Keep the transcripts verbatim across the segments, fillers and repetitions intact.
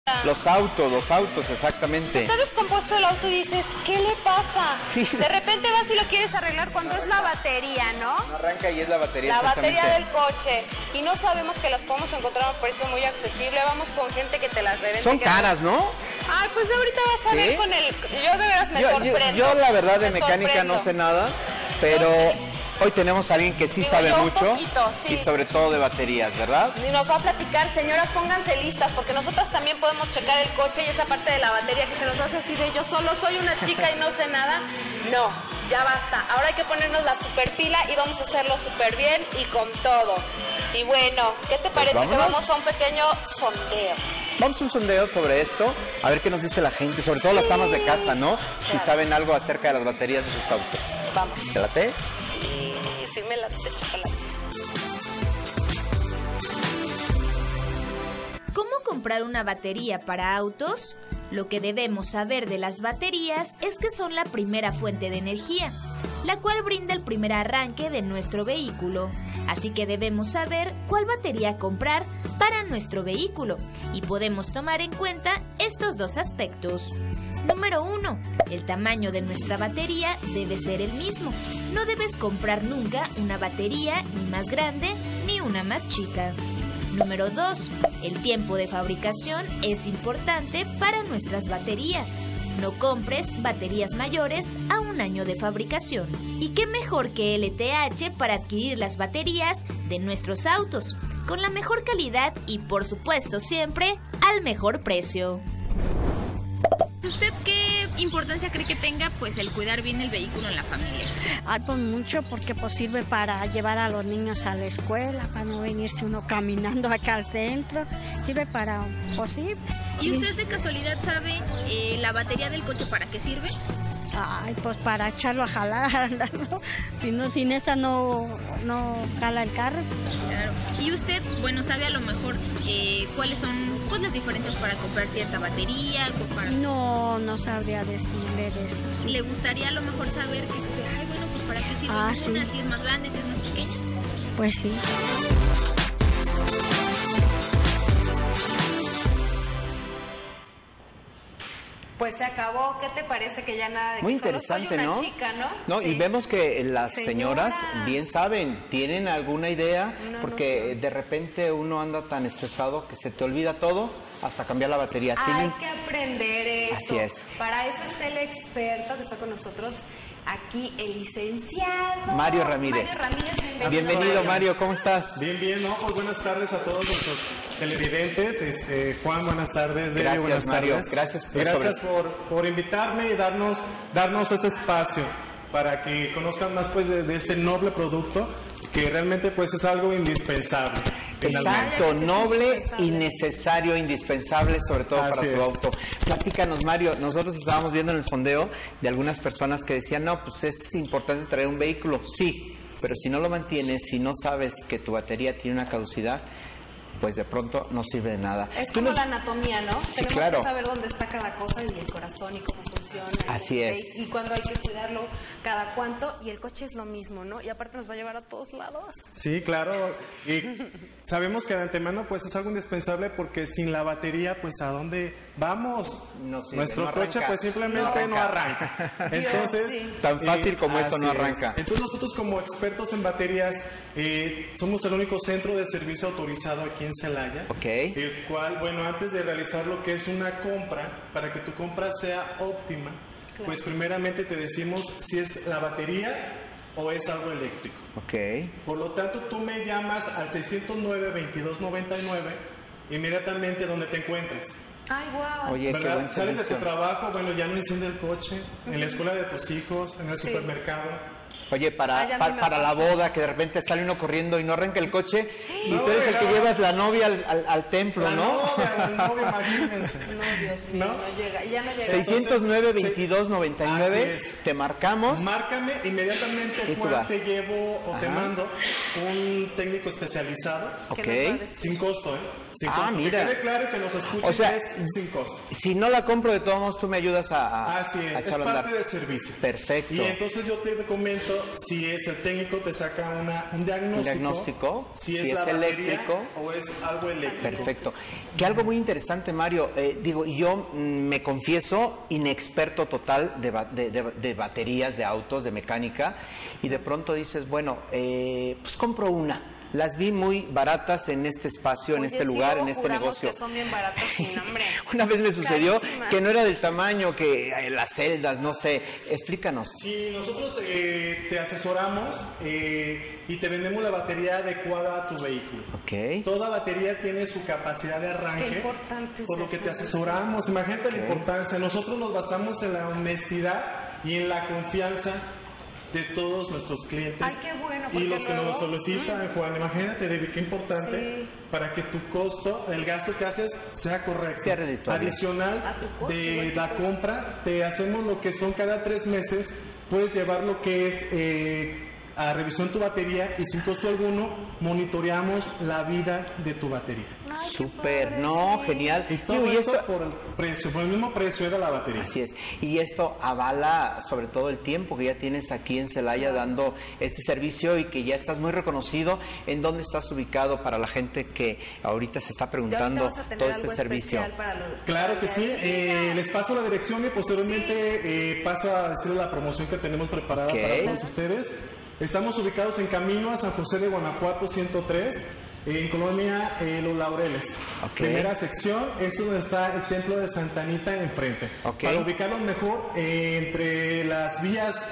Los autos, los autos, exactamente. Se está descompuesto el auto y dices, ¿qué le pasa? Sí. De repente vas y lo quieres arreglar cuando es la batería, ¿no? No arranca y es la batería. La batería del coche. Y no sabemos que las podemos encontrar a un precio muy accesible. Vamos con gente que te las revende. Son caras, ¿no? Ay, pues ahorita vas a ¿Sí? ver con el... Yo de veras me yo, sorprendo. Yo, yo la verdad de me mecánica sorprendo. no sé nada, pero... No sé. Hoy tenemos a alguien que sí Digo, sabe yo un mucho poquito, sí. y sobre todo de baterías, ¿verdad? Y nos va a platicar, señoras, pónganse listas, porque nosotras también podemos checar el coche y esa parte de la batería que se nos hace así de yo solo soy una chica y no sé nada. No, ya basta. Ahora hay que ponernos la super pila y vamos a hacerlo súper bien y con todo. Y bueno, ¿qué te parece Pues que vamos a un pequeño sondeo? Vamos a un sondeo sobre esto, a ver qué nos dice la gente, sobre todo Sí. las amas de casa, ¿no? Claro. Si saben algo acerca de las baterías de sus autos. Vamos. ¿Se late? Sí, sí me late chocolate. ¿Cómo comprar una batería para autos? Lo que debemos saber de las baterías es que son la primera fuente de energía, la cual brinda el primer arranque de nuestro vehículo. Así que debemos saber cuál batería comprar para nuestro vehículo y podemos tomar en cuenta estos dos aspectos. Número uno. El tamaño de nuestra batería debe ser el mismo. No debes comprar nunca una batería ni más grande ni una más chica. Número dos. El tiempo de fabricación es importante para nuestras baterías. No compres baterías mayores a un año de fabricación. ¿Y qué mejor que L T H para adquirir las baterías de nuestros autos? Con la mejor calidad y, por supuesto, siempre al mejor precio. ¿Usted qué importancia cree que tenga pues el cuidar bien el vehículo en la familia? Ay, pues mucho, porque pues sirve para llevar a los niños a la escuela, para no venirse uno caminando acá al centro, sirve para, pues sí. ¿Y usted de casualidad sabe eh, la batería del coche para qué sirve? Ay, pues para echarlo a jalar, ¿no? Si no, sin esa no, no jala el carro. Claro. ¿Y usted, bueno, sabe a lo mejor eh, cuáles son pues las diferencias para comprar cierta batería? O para... No, no sabría decirle de eso. Sí. ¿Le gustaría a lo mejor saber que supiera, ay, bueno, pues para qué sirve Ah, una, sí. si es más grande, si es más pequeña? Pues sí. Pues se acabó. ¿Qué te parece que ya nada de Muy que solo interesante, soy una ¿no? chica, ¿no? No, Sí. y vemos que las señoras, Señoras. bien saben, tienen alguna idea, No, no porque sé. de repente uno anda tan estresado que se te olvida todo hasta cambiar la batería. Hay Tienen- que aprender eso. Así es. Para eso está el experto que está con nosotros aquí, el licenciado Mario Ramírez. Mario Ramírez, bienvenido. Bienvenido, Mario, ¿cómo estás? Bien, bien, no, pues buenas tardes a todos nuestros televidentes. Este, Juan, buenas tardes. Delio, Gracias, buenas Mario. tardes. Gracias por- Gracias sobre- por, por invitarme y darnos, darnos este espacio para que conozcan más pues de, de este noble producto que realmente pues es algo indispensable. finalmente. Exacto, Vaya que sí es noble, indispensable. innecesario, indispensable, sobre todo Así para tu es. auto. Platícanos, Mario, nosotros estábamos viendo en el sondeo de algunas personas que decían, no, pues es importante traer un vehículo, sí, pero si no lo mantienes, si no sabes que tu batería tiene una caducidad, pues de pronto no sirve de nada. Es Tú como nos- la anatomía, ¿no? Tenemos claro. que saber dónde está cada cosa y el corazón y cómo funciona. Así y, es. Y cuándo hay que cuidarlo, cada cuánto. Y el coche es lo mismo, ¿no? Y aparte nos va a llevar a todos lados. Sí, claro. Y sabemos que de antemano pues es algo indispensable porque sin la batería pues a dónde vamos. No sirve, Nuestro no coche arranca. pues simplemente No no arranca. arranca. Entonces, sí. Tan fácil como eso no así es. arranca. Entonces nosotros como expertos en baterías eh, somos el único centro de servicio autorizado aquí en Celaya. Ok. El cual, bueno, antes de realizar lo que es una compra, para que tu compra sea óptima, pues primeramente te decimos si es la batería o es algo eléctrico. Ok. Por lo tanto, tú me llamas al seiscientos nueve, veintidós noventa y nueve inmediatamente donde te encuentres. Ay, wow. Oye, qué ¿Verdad? buen Sales de tu servicio. trabajo, bueno, ya no enciende el coche, en la escuela de tus hijos, en el Sí. supermercado. Oye, para, Ay, a mí pa- me para la pasa. boda, que de repente sale uno corriendo y no arranca el coche, y No, tú eres el que no. llevas la novia al, al- al templo, La ¿no? novia, la novia, imagínense. No, Dios mío, ¿No? no, llega. Ya no llega. seiscientos nueve, Entonces, veintidós noventa y nueve, así es. te marcamos. Márcame inmediatamente, Y tú Juan, vas. te llevo o te Ajá. mando un técnico especializado. ¿Qué Ok. nos va a decir? Sin costo, ¿eh? Sin Ah, costo. mira. Que quede claro que nos escuchen O sea, es sin costo. Si no la compro de todos modos, tú me ayudas a, a, Así a es, es echarlo a parte andar. del servicio. Perfecto. Y entonces yo te comento hecho, si es el técnico, te saca una, un diagnóstico. Un diagnóstico, si es, si la es batería eléctrico o es algo eléctrico. Perfecto. Que algo muy interesante, Mario, eh, digo, yo mm, me confieso inexperto total de, ba de, de, de baterías, de autos, de mecánica, y de pronto dices, bueno, eh, pues compro una. Las vi muy baratas en este espacio, Oye, en este sí, lugar, luego en este juramos negocio. Que son bien baratas sin nombre. Una vez me sucedió Carísimas. que no era del tamaño que eh, las celdas, no sé. Explícanos. Sí, nosotros eh, te asesoramos eh, y te vendemos la batería adecuada a tu vehículo. Ok. Toda batería tiene su capacidad de arranque. Qué importante es Por lo que eso, te asesoramos. Imagínate okay. la importancia. Nosotros nos basamos en la honestidad y en la confianza de todos nuestros clientes. Ay, qué bueno, y los que luego... nos lo solicitan, mm. Juan, imagínate, Debbie, qué importante sí. para que tu costo, el gasto que haces, sea correcto. Sea adicional coche, de la coche. compra, te hacemos lo que son cada tres meses, puedes llevar lo que es eh, a revisión tu batería y sin costo alguno monitoreamos la vida de tu batería. Ay, súper, no, sí. genial. Y todo Digo, y esto esto por el precio, por el mismo precio de la batería. Así es. Y esto avala sobre todo el tiempo que ya tienes aquí en Celaya dando este servicio y que ya estás muy reconocido. ¿En dónde estás ubicado para la gente que ahorita se está preguntando todo este servicio? Para lo, claro para que sí. Eh, les paso la dirección y posteriormente sí. eh, paso a decirles la promoción que tenemos preparada okay. para todos ustedes. Estamos ubicados en camino a San José de Guanajuato ciento tres. En Colonia eh, Los Laureles, okay. primera sección, es donde está el templo de Santa Anita enfrente. Okay. Para ubicarlos mejor, eh, entre las vías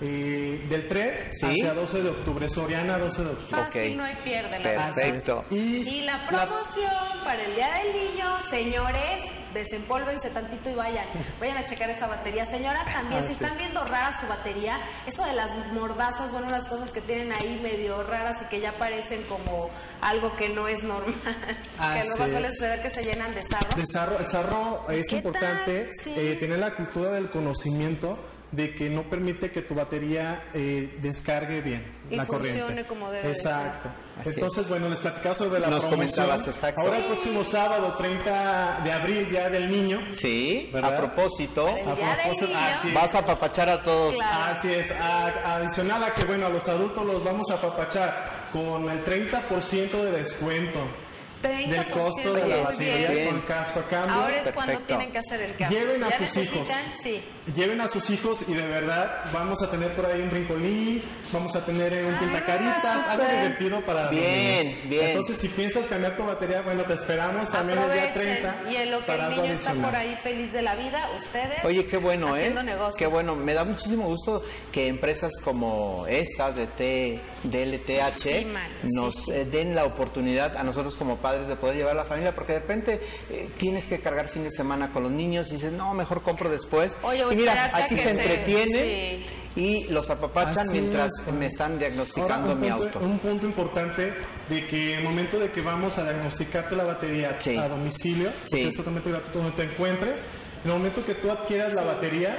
eh, del tren ¿sí? hacia doce de octubre, Soriana doce de octubre. Fácil, okay. no hay pierde. La Perfecto. Y, y la promoción la... para el Día del Niño, señores, desempólvense tantito y vayan, vayan a checar esa batería. Señoras también, ah, si sí. están viendo rara su batería, eso de las mordazas, bueno, las cosas que tienen ahí medio raras y que ya parecen como algo que no es normal, ah, que luego sí. suele suceder que se llenan de sarro. De sarro, el sarro es importante sí. eh, tener la cultura del conocimiento de que no permite que tu batería eh, descargue bien y la funcione corriente. Como debe Exacto. Ser. Entonces, es. bueno, les platicaba sobre la Nos promoción. Exacto. Ahora sí. el próximo sábado, treinta de abril, Día del Niño. Sí, ¿verdad? A propósito. A propósito así vas a apapachar a todos. Claro. Así es. A, adicional a que, bueno, a los adultos los vamos a apapachar con el treinta por ciento de descuento. treinta por ciento del costo de la batería con casco a cambio. Ahora es Perfecto. cuando tienen que hacer el cambio. Lleven a si sus hijos. Sí. Lleven a sus hijos y de verdad vamos a tener por ahí un rincolín, vamos a tener un ah, pintacaritas, super. algo divertido para bien, los niños. Bien. Entonces, si piensas cambiar tu batería, bueno, te esperamos también Aprovechen. el día treinta. Y en lo que el niño está por ahí feliz de la vida, ustedes. Oye, qué bueno, haciendo ¿eh? negocio. Qué bueno. Me da muchísimo gusto que empresas como estas de T, de L T H sí, man, nos sí, sí. Eh, den la oportunidad a nosotros como padres de poder llevar a la familia, porque de repente eh, tienes que cargar fin de semana con los niños y dices, no, mejor compro después. Oye, y mira, así se entretienen sí. y los apapachan así mientras es. me están diagnosticando Ahora, mi punto, auto. Un punto importante de que en el momento de que vamos a diagnosticarte la batería sí. a domicilio, porque sí. es totalmente gratuito donde te encuentres, en el momento que tú adquieras sí. la batería,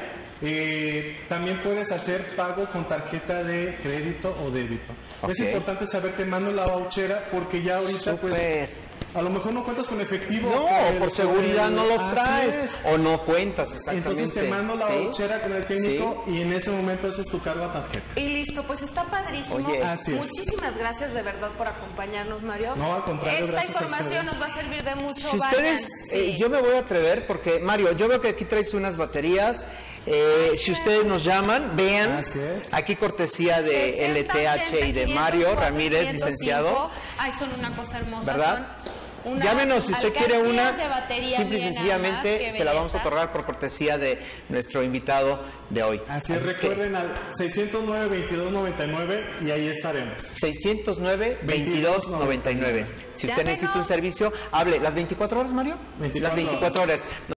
Eh, también puedes hacer pago con tarjeta de crédito o débito. Okay. Es importante saber, te mando la vouchera porque ya ahorita Super. pues a lo mejor no cuentas con efectivo. No, el, por seguridad el, no los traes o no cuentas exactamente. Entonces te mando la ¿Sí? vouchera con el técnico ¿Sí? y en ese momento haces tu cargo a tarjeta. Y listo, pues está padrísimo. Oye, así es. Muchísimas gracias de verdad por acompañarnos, Mario. No, al contrario, Esta gracias información a nos va a servir de mucho. Si vayan, ustedes, sí. eh, yo me voy a atrever porque Mario, yo veo que aquí traes unas baterías. Eh, si ustedes nos llaman, vean, aquí cortesía de L T H y de Mario Ramírez, licenciado. Ay, son una cosa hermosa. ¿Verdad? Llámenos si usted quiere una, simple y sencillamente se la vamos a otorgar por cortesía de nuestro invitado de hoy. Así es, recuerden al seiscientos nueve, veintidós noventa y nueve y ahí estaremos. seiscientos nueve, veintidós noventa y nueve. Si usted necesita un servicio, hable las veinticuatro horas, Mario. veinticuatro las veinticuatro horas.